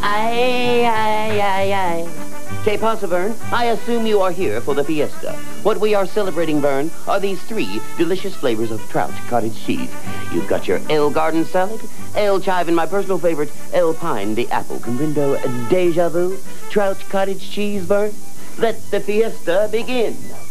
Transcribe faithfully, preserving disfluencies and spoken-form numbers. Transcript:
Aye, aye, aye, aye. Que pasa, Vern? I assume you are here for the fiesta. What we are celebrating, Vern, are these three delicious flavors of Trauth cottage cheese. You've got your Ale Garden salad, Ale Chive, and my personal favorite, Ale Pine the apple. Comprendo deja vu? Trauth cottage cheese, Vern? Let the fiesta begin.